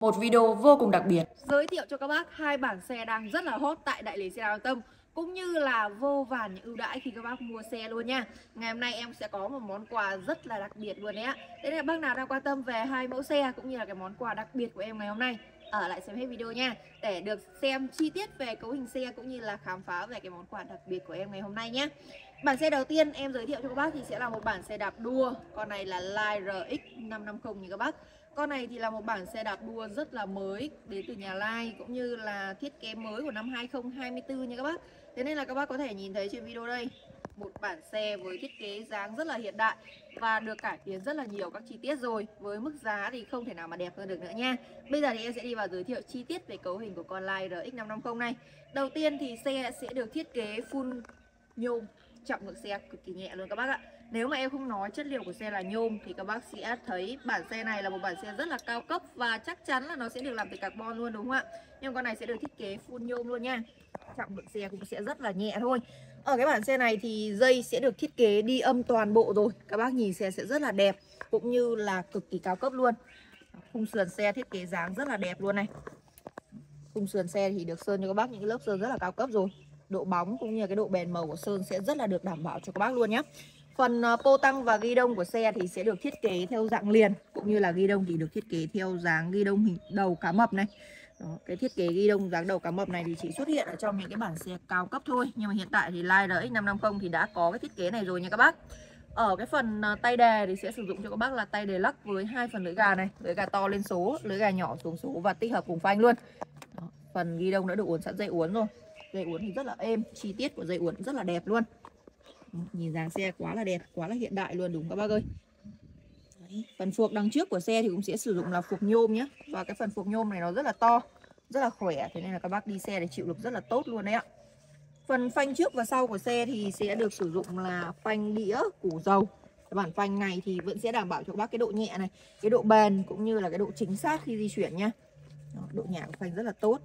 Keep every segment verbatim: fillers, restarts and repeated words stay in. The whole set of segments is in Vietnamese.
một video vô cùng đặc biệt giới thiệu cho các bác hai bản xe đang rất là hot tại đại lý xe Đào Tâm, cũng như là vô vàn những ưu đãi khi các bác mua xe luôn nha. Ngày hôm nay em sẽ có một món quà rất là đặc biệt luôn đấy ạ. Thế nên là bác nào đang quan tâm về hai mẫu xe cũng như là cái món quà đặc biệt của em ngày hôm nay, ở lại xem hết video nha, để được xem chi tiết về cấu hình xe cũng như là khám phá về cái món quà đặc biệt của em ngày hôm nay nhé. Bản xe đầu tiên em giới thiệu cho các bác thì sẽ là một bản xe đạp đua. Con này là Line R X năm năm không nha các bác. Con này thì là một bản xe đạp đua rất là mới đến từ nhà Line, cũng như là thiết kế mới của năm hai không hai tư nha các bác. Thế nên là các bác có thể nhìn thấy trên video đây, một bản xe với thiết kế dáng rất là hiện đại và được cải tiến rất là nhiều các chi tiết rồi. Với mức giá thì không thể nào mà đẹp hơn được nữa nha. Bây giờ thì em sẽ đi vào giới thiệu chi tiết về cấu hình của con Line R X năm năm không này. Đầu tiên thì xe sẽ được thiết kế full nhôm, trọng lượng xe cực kỳ nhẹ luôn các bác ạ. Nếu mà em không nói chất liệu của xe là nhôm thì các bác sẽ thấy bản xe này là một bản xe rất là cao cấp và chắc chắn là nó sẽ được làm từ carbon luôn, đúng không ạ? Nhưng con này sẽ được thiết kế full nhôm luôn nha. Trọng lượng xe cũng sẽ rất là nhẹ thôi. Ở cái bản xe này thì dây sẽ được thiết kế đi âm toàn bộ rồi. Các bác nhìn xe sẽ rất là đẹp cũng như là cực kỳ cao cấp luôn. Khung sườn xe thiết kế dáng rất là đẹp luôn này. Khung sườn xe thì được sơn cho các bác những cái lớp sơn rất là cao cấp rồi. Độ bóng cũng như là cái độ bền màu của sơn sẽ rất là được đảm bảo cho các bác luôn nhé. Phần pô tăng và ghi đông của xe thì sẽ được thiết kế theo dạng liền, cũng như là ghi đông thì được thiết kế theo dáng ghi đông hình đầu cá mập này. Đó, cái thiết kế ghi đông dáng đầu cá mập này thì chỉ xuất hiện ở trong những cái bản xe cao cấp thôi, nhưng mà hiện tại thì Line R X năm năm không thì đã có cái thiết kế này rồi nha các bác. Ở cái phần tay đề thì sẽ sử dụng cho các bác là tay đề lắc với hai phần lưỡi gà này, lưỡi gà to lên số, lưỡi gà nhỏ xuống số và tích hợp cùng phanh luôn. Đó, phần ghi đông đã được uốn sẵn dây uốn rồi. Dây uốn thì rất là êm, chi tiết của dây uốn rất là đẹp luôn. Nhìn dáng xe quá là đẹp, quá là hiện đại luôn đúng các bác ơi. Đấy. Phần phuộc đằng trước của xe thì cũng sẽ sử dụng là phuộc nhôm nhé. Và cái phần phuộc nhôm này nó rất là to, rất là khỏe, thế nên là các bác đi xe để chịu lực rất là tốt luôn đấy ạ. Phần phanh trước và sau của xe thì sẽ được sử dụng là phanh đĩa củ dầu. Cái bản phanh này thì vẫn sẽ đảm bảo cho các bác cái độ nhẹ này, cái độ bền cũng như là cái độ chính xác khi di chuyển nhá. Đó, độ nhả của phanh rất là tốt,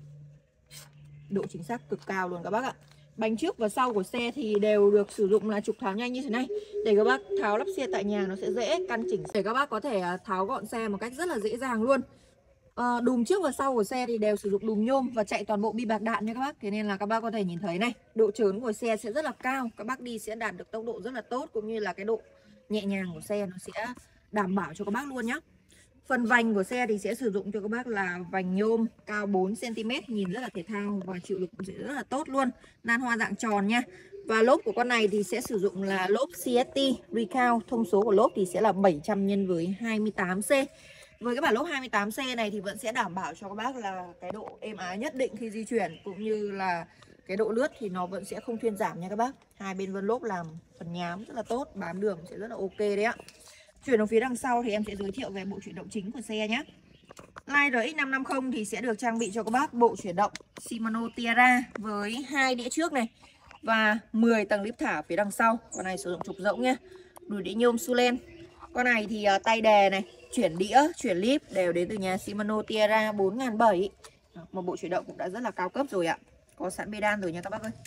độ chính xác cực cao luôn các bác ạ. Bánh trước và sau của xe thì đều được sử dụng là trục tháo nhanh như thế này, để các bác tháo lắp xe tại nhà nó sẽ dễ căn chỉnh, để các bác có thể tháo gọn xe một cách rất là dễ dàng luôn. à, Đùm trước và sau của xe thì đều sử dụng đùm nhôm và chạy toàn bộ bi bạc đạn nha các bác. Thế nên là các bác có thể nhìn thấy này, độ trớn của xe sẽ rất là cao, các bác đi sẽ đạt được tốc độ rất là tốt, cũng như là cái độ nhẹ nhàng của xe nó sẽ đảm bảo cho các bác luôn nhá. Phần vành của xe thì sẽ sử dụng cho các bác là vành nhôm cao bốn xăng ti mét, nhìn rất là thể thao và chịu lực cũng sẽ rất là tốt luôn. Nan hoa dạng tròn nha. Và lốp của con này thì sẽ sử dụng là lốp xê ét tê Recount. Thông số của lốp thì sẽ là bảy trăm nhân với hai mươi tám C. Với cái bản lốp hai mươi tám C này thì vẫn sẽ đảm bảo cho các bác là cái độ êm ái nhất định khi di chuyển, cũng như là cái độ lướt thì nó vẫn sẽ không thuyên giảm nha các bác. Hai bên vân lốp làm phần nhám rất là tốt, bám đường sẽ rất là ok đấy ạ. Chuyển ở phía đằng sau thì em sẽ giới thiệu về bộ chuyển động chính của xe nhé. Line R X năm năm không thì sẽ được trang bị cho các bác bộ chuyển động Shimano Tiara với hai đĩa trước này và mười tầng líp thả phía đằng sau. Con này sử dụng trục rỗng nhé, đùi đĩa nhôm Sulen. Con này thì uh, tay đề này, chuyển đĩa, chuyển líp đều đến từ nhà Shimano Tiara bốn nghìn bảy trăm. Một bộ chuyển động cũng đã rất là cao cấp rồi ạ. Có sẵn pedal rồi nha các bác ơi.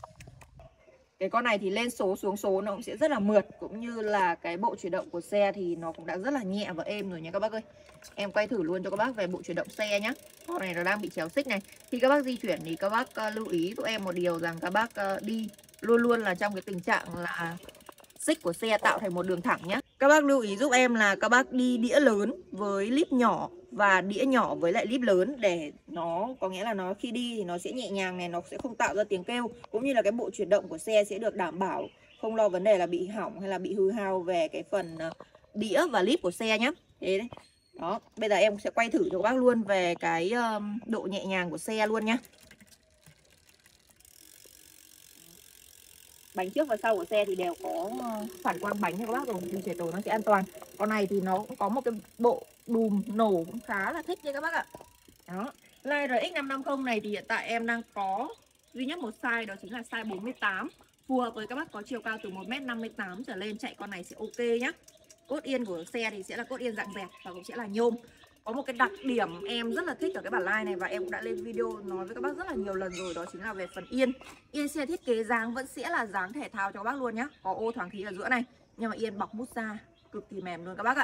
Cái con này thì lên số xuống số nó cũng sẽ rất là mượt, cũng như là cái bộ chuyển động của xe thì nó cũng đã rất là nhẹ và êm rồi nha các bác ơi. Em quay thử luôn cho các bác về bộ chuyển động xe nhé. Con này nó đang bị chéo xích này. Khi các bác di chuyển thì các bác uh, lưu ý tụi em một điều rằng các bác uh, đi luôn luôn là trong cái tình trạng là xích của xe tạo thành một đường thẳng nhé. Các bác lưu ý giúp em là các bác đi đĩa lớn với líp nhỏ và đĩa nhỏ với lại líp lớn, để nó có nghĩa là nó khi đi thì nó sẽ nhẹ nhàng này, nó sẽ không tạo ra tiếng kêu, cũng như là cái bộ chuyển động của xe sẽ được đảm bảo, không lo vấn đề là bị hỏng hay là bị hư hao về cái phần đĩa và líp của xe nhé. Thế đấy. Đó, bây giờ em sẽ quay thử cho các bác luôn về cái um, độ nhẹ nhàng của xe luôn nhá. Bánh trước và sau của xe thì đều có phản quang bánh cho các bác rồi, đi chạy tổ nó sẽ an toàn. Con này thì nó cũng có một cái bộ đùm nổ cũng khá là thích nha các bác ạ. Đó, Line R X năm năm không này thì hiện tại em đang có duy nhất một size, đó chính là size bốn mươi tám, phù hợp với các bác có chiều cao từ một mét năm mươi tám trở lên, chạy con này sẽ ok nhá. Cốt yên của xe thì sẽ là cốt yên dạng dẹt và cũng sẽ là nhôm. Có một cái đặc điểm em rất là thích ở cái bản Line này và em cũng đã lên video nói với các bác rất là nhiều lần rồi, đó chính là về phần yên. Yên xe thiết kế dáng vẫn sẽ là dáng thể thao cho các bác luôn nhá. Có ô thoáng khí ở giữa này, nhưng mà yên bọc mút da cực kỳ mềm luôn các bác ạ.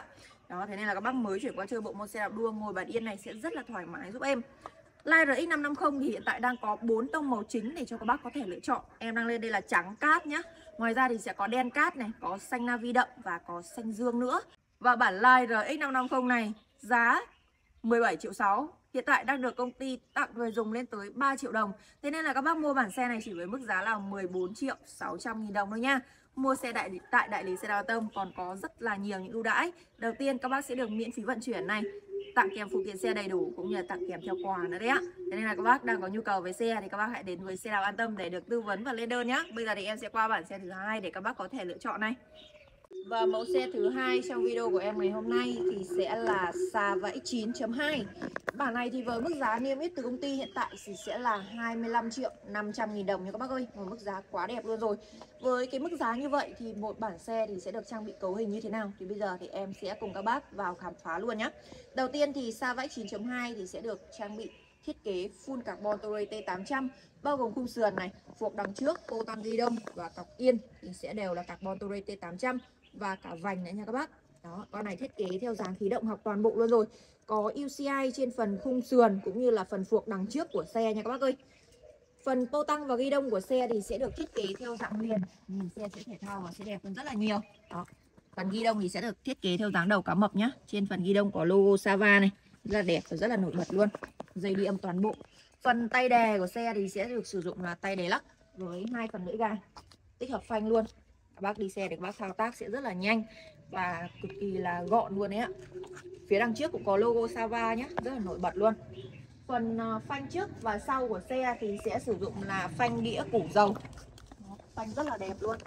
Đó, thế nên là các bác mới chuyển qua chơi bộ môn xe đạp đua ngồi bàn yên này sẽ rất là thoải mái giúp em. Line R X năm năm không thì hiện tại đang có bốn tông màu chính để cho các bác có thể lựa chọn. Em đang lên đây là trắng cát nhá. Ngoài ra thì sẽ có đen cát này, có xanh navy đậm và có xanh dương nữa. Và bản Line R X năm năm không này giá mười bảy triệu sáu, hiện tại đang được công ty tặng người dùng lên tới ba triệu đồng. Thế nên là các bác mua bản xe này chỉ với mức giá là mười bốn triệu sáu trăm nghìn đồng thôi nha. Mua xe đại tại đại lý xe đạp Tâm còn có rất là nhiều những ưu đãi. Đầu tiên các bác sẽ được miễn phí vận chuyển này, tặng kèm phụ kiện xe đầy đủ cũng như là tặng kèm theo quà nữa đấy ạ. Thế nên là các bác đang có nhu cầu về xe thì các bác hãy đến với Xe Đạp An Tâm để được tư vấn và lên đơn nhá. Bây giờ thì em sẽ qua bản xe thứ hai để các bác có thể lựa chọn này. Và mẫu xe thứ hai trong video của em ngày hôm nay thì sẽ là xà vẫy chín chấm hai. Bản này thì với mức giá niêm yết từ công ty hiện tại thì sẽ là hai mươi lăm triệu năm trăm nghìn đồng nha các bác ơi. Một mức giá quá đẹp luôn rồi. Với cái mức giá như vậy thì một bản xe thì sẽ được trang bị cấu hình như thế nào thì bây giờ thì em sẽ cùng các bác vào khám phá luôn nhé. Đầu tiên thì xà vẫy chín chấm hai thì sẽ được trang bị thiết kế full carbon Touray T tám trăm, bao gồm khung sườn này, phuộc đằng trước, cô tan ghi đông và cọc yên thì sẽ đều là carbon Touray T tám trăm và cả vành nữa nha các bác. Đó, con này thiết kế theo dáng khí động học toàn bộ luôn rồi. Có u xê i trên phần khung sườn cũng như là phần phuộc đằng trước của xe nha các bác ơi. Phần tô tăng và ghi đông của xe thì sẽ được thiết kế theo dạng liền. Nhìn xe sẽ thể thao và sẽ đẹp hơn rất là nhiều. Đó. Phần ghi đông thì sẽ được thiết kế theo dáng đầu cá mập nhá. Trên phần ghi đông có logo Sava này, rất là đẹp và rất là nổi bật luôn. Dây đi âm toàn bộ. Phần tay đè của xe thì sẽ được sử dụng là tay đè lắc với hai phần lưỡi gai, tích hợp phanh luôn. Các bác đi xe thì các bác thao tác sẽ rất là nhanh và cực kỳ là gọn luôn đấy ạ. Phía đằng trước cũng có logo Sava nhé, rất là nổi bật luôn. Phần phanh trước và sau của xe thì sẽ sử dụng là phanh đĩa củ dầu. Phanh rất là đẹp luôn.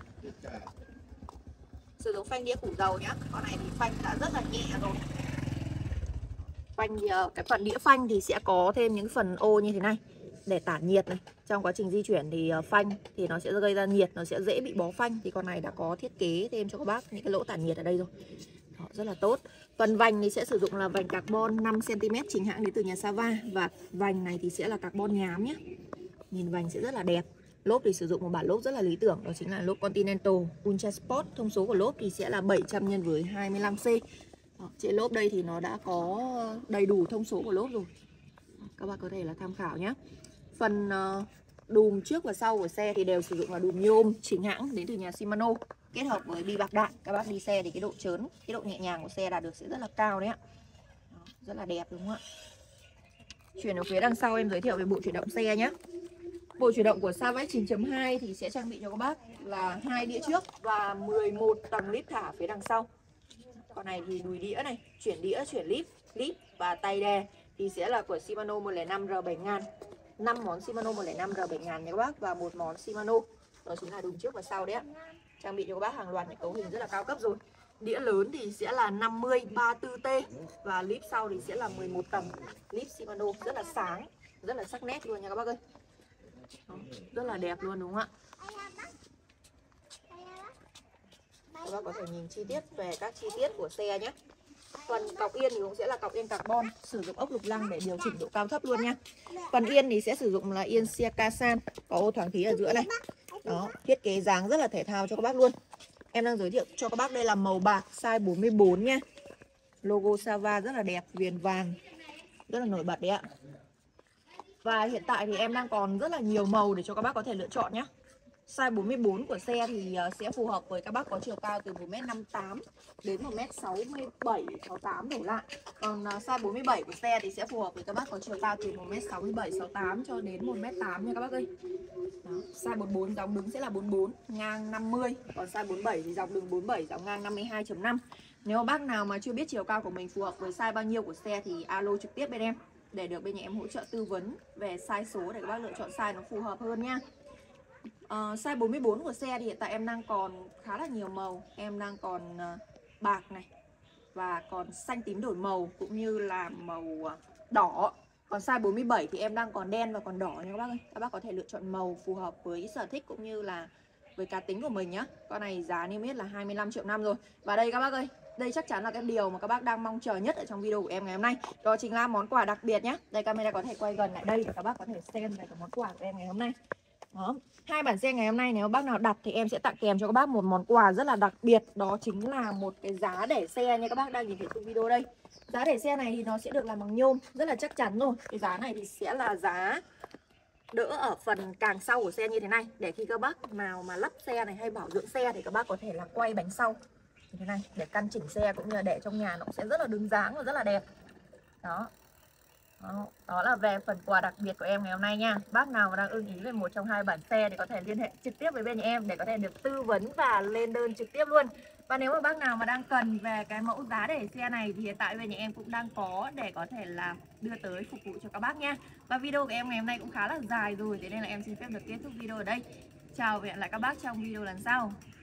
Sử dụng phanh đĩa củ dầu nhá. Con này thì phanh đã rất là nhẹ rồi. Phanh thì, cái phần đĩa phanh thì sẽ có thêm những phần ô như thế này để tản nhiệt này. Trong quá trình di chuyển thì phanh thì nó sẽ gây ra nhiệt, nó sẽ dễ bị bó phanh. Thì con này đã có thiết kế thêm cho các bác những cái lỗ tản nhiệt ở đây rồi. Đó, rất là tốt. Phần vành thì sẽ sử dụng là vành carbon năm xăng ti mét chính hãng đến từ nhà Sava. Và vành này thì sẽ là carbon nhám nhé. Nhìn vành sẽ rất là đẹp. Lốp thì sử dụng một bản lốp rất là lý tưởng, đó chính là lốp Continental Ultra Sport. Thông số của lốp thì sẽ là bảy trăm nhân với hai mươi lăm xê. Đó, trên lốp đây thì nó đã có đầy đủ thông số của lốp rồi. Các bạn có thể là tham khảo nhé. Phần uh, đùm trước và sau của xe thì đều sử dụng là đùm nhôm chính hãng đến từ nhà Shimano, kết hợp với bi bạc đạn. Các bác đi xe thì cái độ trớn, cái độ nhẹ nhàng của xe đạt được sẽ rất là cao đấy ạ. Đó, rất là đẹp đúng không ạ. Chuyển ở phía đằng sau em giới thiệu về bộ chuyển động xe nhé. Bộ chuyển động của xà vẫy chín chấm hai thì sẽ trang bị cho các bác là hai đĩa trước và mười một tầng líp thả phía đằng sau. Con này thì đùi đĩa này, chuyển đĩa, chuyển líp, líp và tay đè thì sẽ là của Shimano một không năm R bảy nghìn. năm món Shimano một không năm R bảy nghìn nha các bác và một món Shimano. Đó chính là đùm trước và sau đấy ạ. Trang bị cho các bác hàng loạt những cấu hình rất là cao cấp rồi. Đĩa lớn thì sẽ là năm mươi ba mươi tư T và líp sau thì sẽ là mười một tầng. Líp Shimano rất là sáng, rất là sắc nét luôn nha các bác ơi. Đó, rất là đẹp luôn đúng không ạ? Các bác có thể nhìn chi tiết về các chi tiết của xe nhé. Phần cọc yên thì cũng sẽ là cọc yên carbon, sử dụng ốc lục lăng để điều chỉnh độ cao thấp luôn nha. Phần yên thì sẽ sử dụng là yên Siakasan, có ô thoáng khí ở giữa này. Đó, thiết kế dáng rất là thể thao cho các bác luôn. Em đang giới thiệu cho các bác đây là màu bạc size bốn mươi bốn nha. Logo Sava rất là đẹp, viền vàng, rất là nổi bật đấy ạ. Và hiện tại thì em đang còn rất là nhiều màu để cho các bác có thể lựa chọn nhé. Size bốn mươi bốn của xe thì sẽ phù hợp với các bác có chiều cao từ một mét năm mươi tám đến một mét sáu mươi bảy, sáu mươi tám đổ lại. Còn size bốn mươi bảy của xe thì sẽ phù hợp với các bác có chiều cao từ một mét sáu mươi bảy, sáu mươi tám cho đến một mét tám nha các bác ơi. Đó. Size bốn mươi bốn dòng đứng sẽ là bốn mươi bốn, ngang năm mươi. Còn size bốn mươi bảy thì dòng đứng bốn mươi bảy, dòng ngang năm mươi hai chấm năm. Nếu bác nào mà chưa biết chiều cao của mình phù hợp với size bao nhiêu của xe thì alo trực tiếp bên em để được bên nhà em hỗ trợ tư vấn về size số để các bác lựa chọn size nó phù hợp hơn nha. Uh, size bốn mươi bốn của xe thì hiện tại em đang còn khá là nhiều màu. Em đang còn uh, bạc này và còn xanh tím đổi màu cũng như là màu uh, đỏ. Còn size bốn mươi bảy thì em đang còn đen và còn đỏ nha các bác ơi. Các bác có thể lựa chọn màu phù hợp với sở thích cũng như là với cá tính của mình nhá. Con này giá niêm yết là hai mươi lăm triệu năm rồi. Và đây các bác ơi, đây chắc chắn là cái điều mà các bác đang mong chờ nhất ở trong video của em ngày hôm nay. Đó chính là món quà đặc biệt nhé. Đây camera có thể quay gần lại đây để các bác có thể xem về cái món quà của em ngày hôm nay. Đó. Hai bản xe ngày hôm nay nếu bác nào đặt thì em sẽ tặng kèm cho các bác một món quà rất là đặc biệt. Đó chính là một cái giá để xe như các bác đang nhìn thấy trong video đây. Giá để xe này thì nó sẽ được làm bằng nhôm, rất là chắc chắn rồi. Cái giá này thì sẽ là giá đỡ ở phần càng sau của xe như thế này, để khi các bác nào mà lắp xe này hay bảo dưỡng xe thì các bác có thể là quay bánh sau như thế này để căn chỉnh xe, cũng như là để trong nhà nó sẽ rất là đứng dáng và rất là đẹp. Đó. Đó, đó là về phần quà đặc biệt của em ngày hôm nay nha. Bác nào mà đang ưng ý về một trong hai bản xe thì có thể liên hệ trực tiếp với bên nhà em để có thể được tư vấn và lên đơn trực tiếp luôn. Và nếu mà bác nào mà đang cần về cái mẫu giá để xe này thì hiện tại bên nhà em cũng đang có để có thể là đưa tới phục vụ cho các bác nha. Và video của em ngày hôm nay cũng khá là dài rồi, thế nên là em xin phép được kết thúc video ở đây. Chào và hẹn lại các bác trong video lần sau.